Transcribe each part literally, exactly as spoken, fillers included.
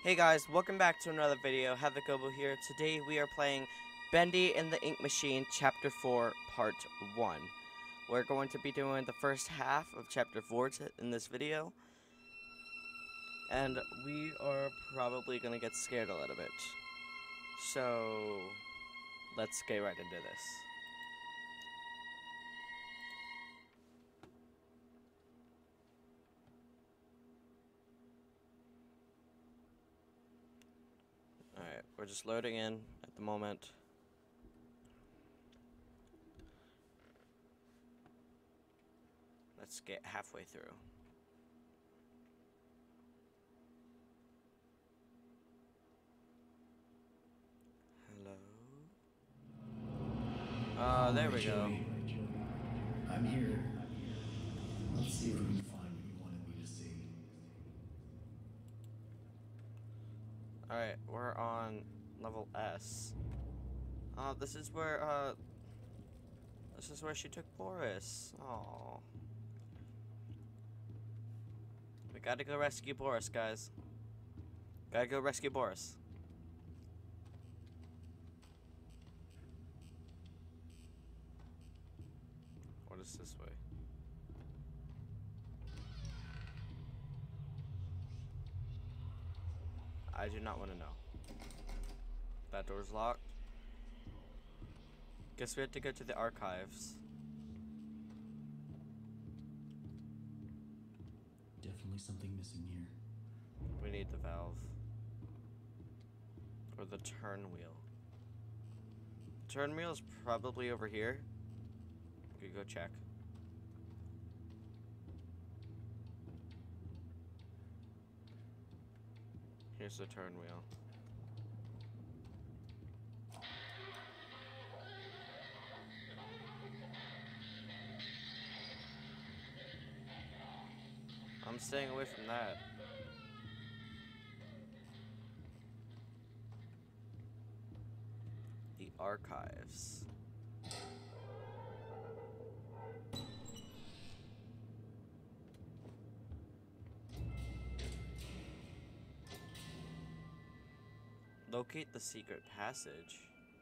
Hey guys, welcome back to another video. Havocobo here. Today we are playing Bendy and the Ink Machine Chapter four Part one. We're going to be doing the first half of Chapter four in this video. And we are probably going to get scared a little bit. So, let's get right into this. Alright, we're just loading in at the moment. Let's get halfway through. Hello? Uh, there we go. I'm here. Let's see if we can find what you wanted me to see. Alright, we're on level S. Uh, this is where, uh, this is where she took Boris. Aww. We gotta go rescue Boris, guys. Gotta go rescue Boris. What is this way? I do not want to know. That door's locked. Guess we have to go to the archives. Definitely something missing here. We need the valve. Or the turn wheel. The turn wheel is probably over here. We could go check. Here's the turn wheel. I'm staying away from that. The archives. Locate the secret passage.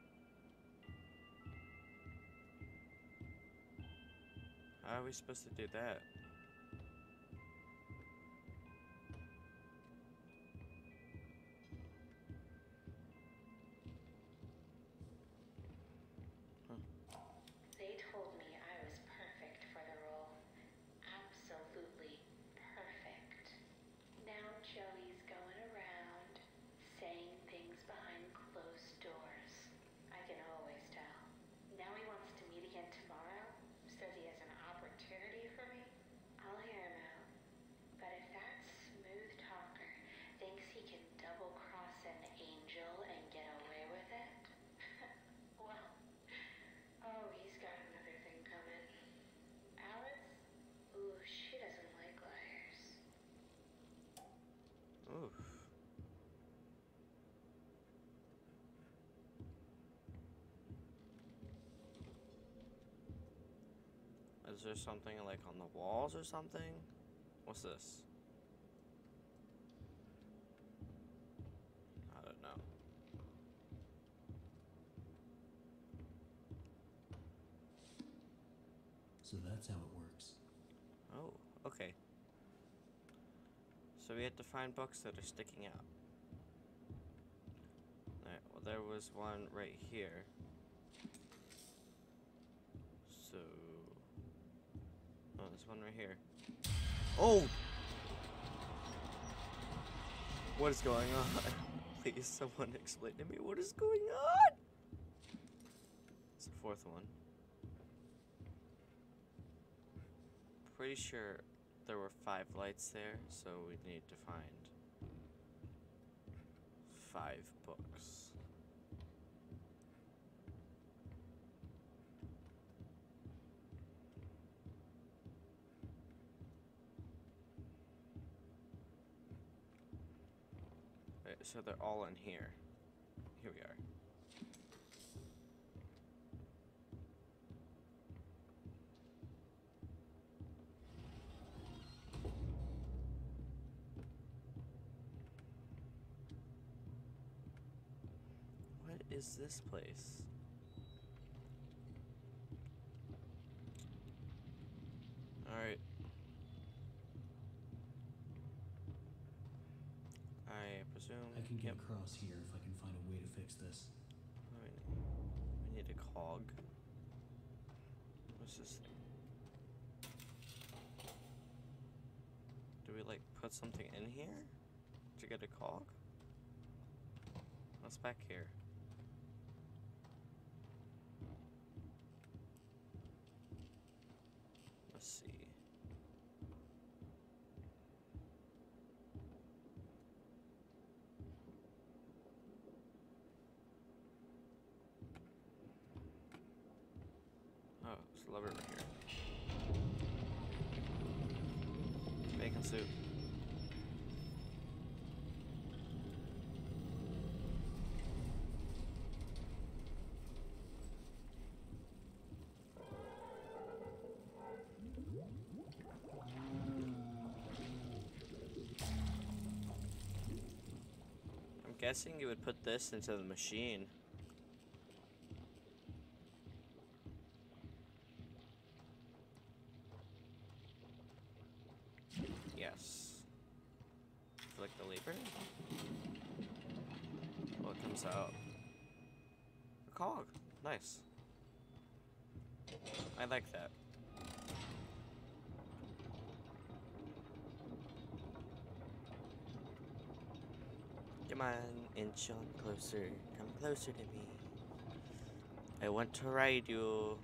How are we supposed to do that? They told me I was perfect for the role. Absolutely perfect. Now Joey's going around saying things behind closed doors. I can always tell. Now he wants to meet again tomorrow. Says he has an opportunity for me. I'll hear him out. But if that smooth talker thinks he can double cross an angel and get away with it, well, oh, he's got another thing coming. Alice? Ooh, she doesn't like liars. Oof. Is there something like on the walls or something? What's this? I don't know. So that's how it works. Oh, okay. So we had to find books that are sticking out. Alright, well there was one right here. So... Oh, there's one right here. Oh! What is going on? Please, someone explain to me what is going on! It's the fourth one. Pretty sure there were five lights there, so we need to find five books. Right, so they're all in here. Here we are. is this place? Alright. I presume... I can get yep. across here if I can find a way to fix this. Alright. We need a cog. What's this thing? Do we, like, put something in here to get a cog? What's back here? Let's see. Oh, there's a lever right here. Bacon soup. I'm guessing you would put this into the machine. Yes. Flick the lever. What comes out? A cog. Nice. I like that. Come on, inch on closer. Come closer to me. I want to ride you.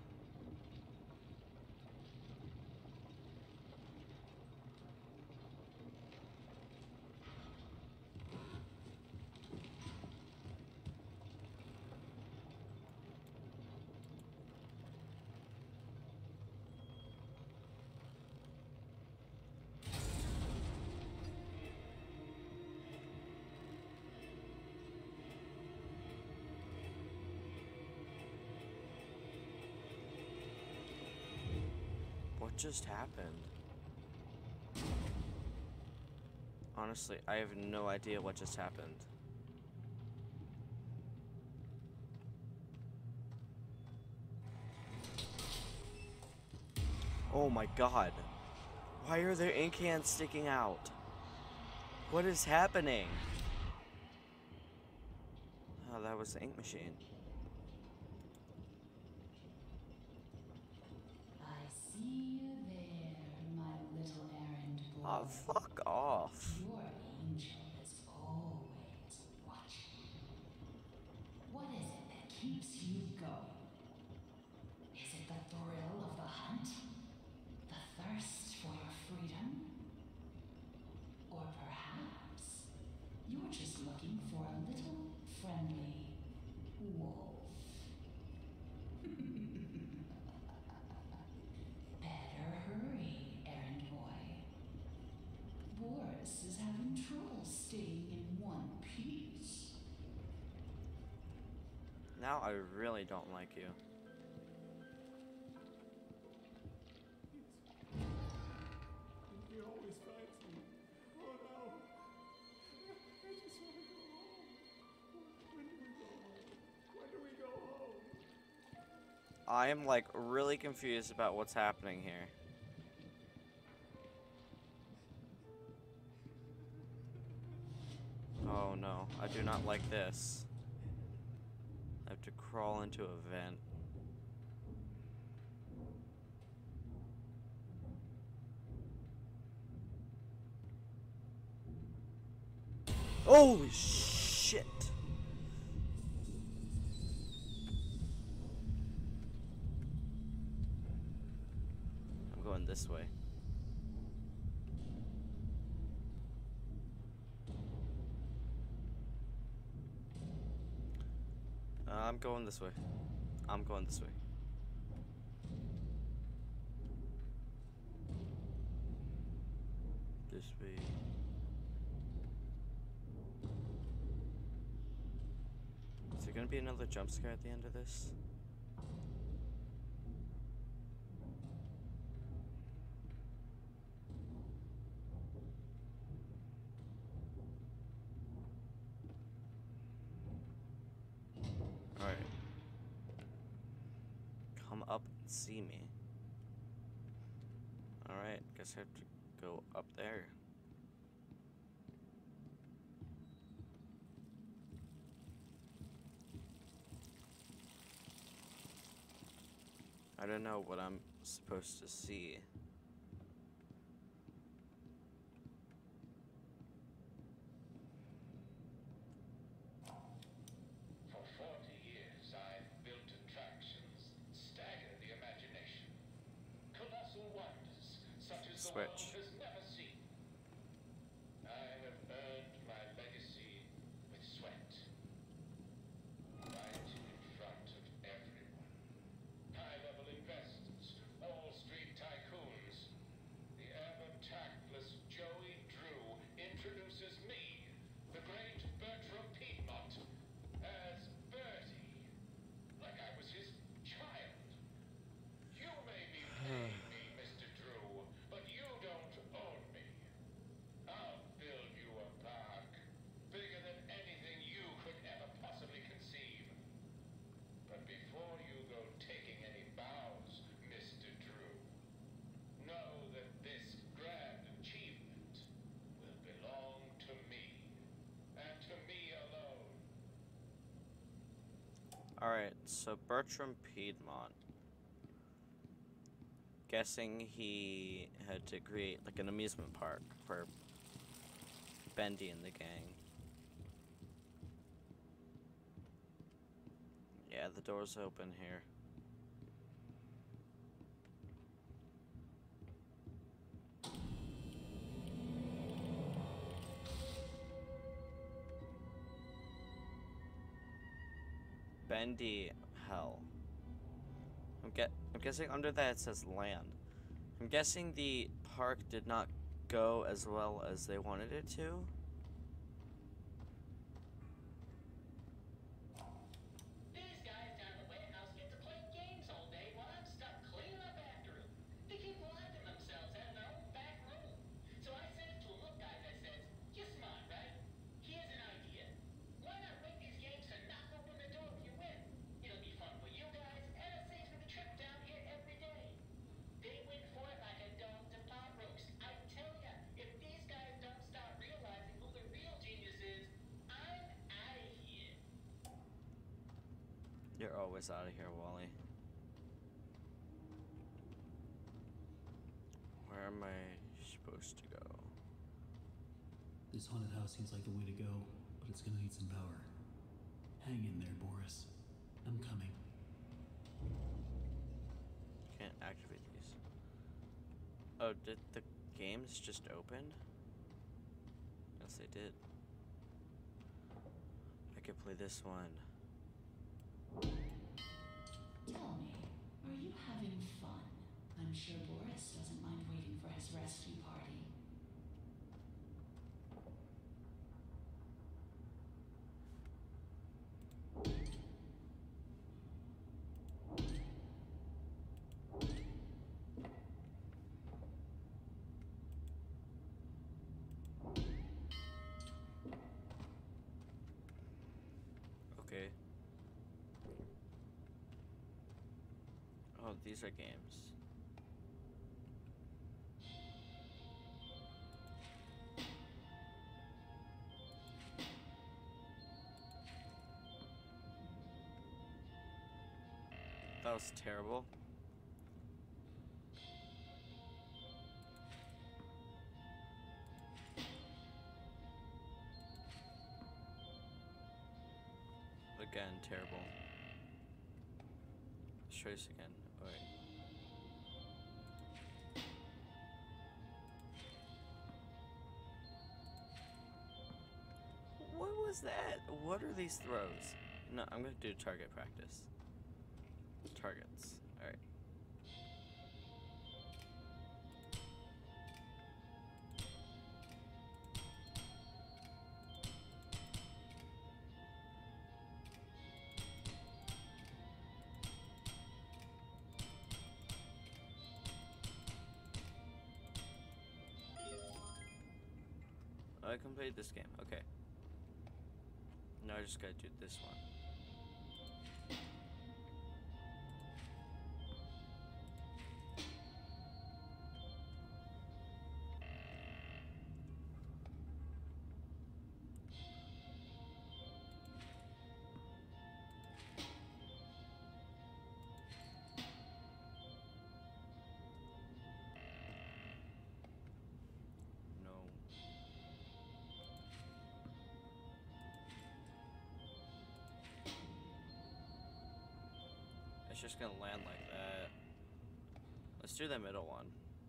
What just happened? Honestly, I have no idea what just happened. Oh my god. Why are there ink cans sticking out? What is happening? Oh, that was the ink machine. I see you there, my little errand boy. Oh, fuck off. Your angel is always watching. What is it that keeps you going? Is it the thrill of the hunt? The thirst for your freedom? Or perhaps you're just looking for a little friendly wolf? Better hurry, errand boy. Boris is having trouble staying in one piece. Now I really don't like you. He always finds me. Oh no. I just want to go home. When do we go home? When do we go home? I am like really confused about what's happening here. Oh no, I do not like this. I have to crawl into a vent. Holy shit! I'm going this way. Uh, I'm going this way. I'm going this way. This way. Is there gonna be another jump scare at the end of this? see me. Alright, guess I have to go up there. I don't know what I'm supposed to see. For forty years, I've built attractions that stagger the imagination. Colossal wonders, such as the world Switch. has never seen. I have earned my legacy with sweat. Right in front of everyone. High-level investors, Wall Street tycoons. The ever-tactless Joey Drew introduces me, the great Bertram Piedmont, as Bertie, like I was his child. You may be paying me, Mister Drew, but you don't own me. I'll build you a park, bigger than anything you could ever possibly conceive. But before you go taking any bows, Mister Drew, know that this grand achievement will belong to me, and to me alone. Alright, so Bertram Piedmont. Guessing he had to create like an amusement park for Bendy and the gang. Yeah, the door's open here. Bendy Hell. I'm get I'm guessing under that it says land. I'm guessing the park did not go as well as they wanted it to. These guys down the warehouse get to play games all day while I'm stuck cleaning up after them. They keep locking themselves out of their own back room. So I said to a look guy that says, "You're smart, right? Here's an idea. Why not rent these games and knock open the door if you win? It'll be fun for you guys, and it saves me the trip down here every day." They win for it like a dog to pot roast. I tell ya, if these guys don't start realizing who the real genius is, I'm out of here. You're always out of here, Wally. Where am I supposed to go? This haunted house seems like the way to go, but it's gonna need some power. Hang in there, Boris. I'm coming. Can't activate these. Oh, did the games just open? Yes, they did. I could play this one. Tell me, are you having fun? I'm sure Boris doesn't mind waiting for his rescue party. Okay. Oh, these are games. That was terrible. Again, terrible. Let's try this again. Alright. What was that? What are these throws? No, I'm gonna do target practice. Targets. Alright. I completed this game. Okay. Now I just gotta do this one. it's just gonna land like that. Let's do the middle one.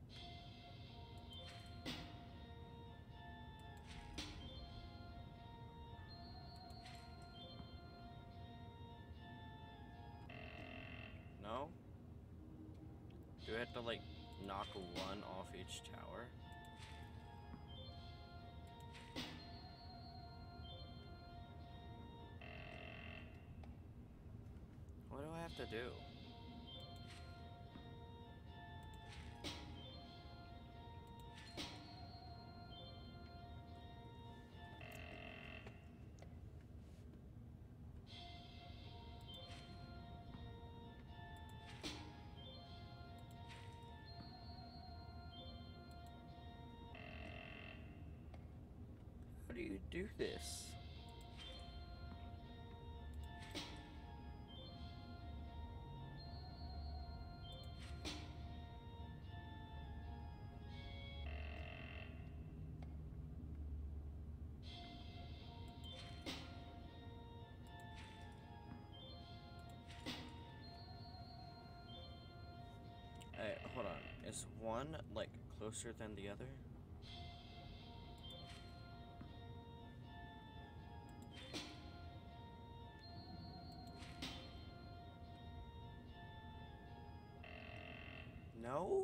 No? Do I have to, like, knock one off each tower? What do I have to do? How do you do this? Hey, hold on. Is one, like, closer than the other? No?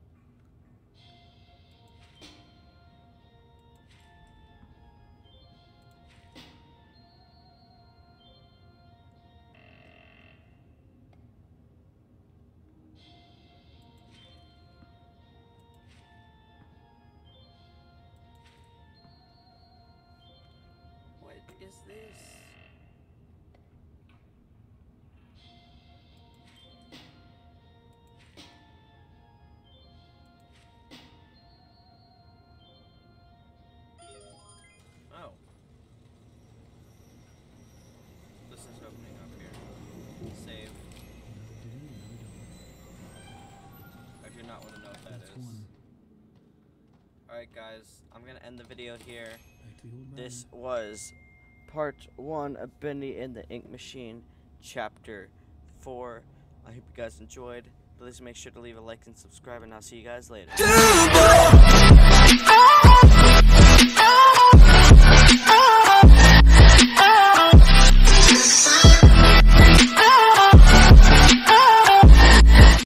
What is this? Oh. This is opening up here. Save. I do not want to know what that is. Alright guys, I'm gonna end the video here. This was part one of Bendy and the Ink Machine, chapter four. I hope you guys enjoyed. Please make sure to leave a like and subscribe, and I'll see you guys later.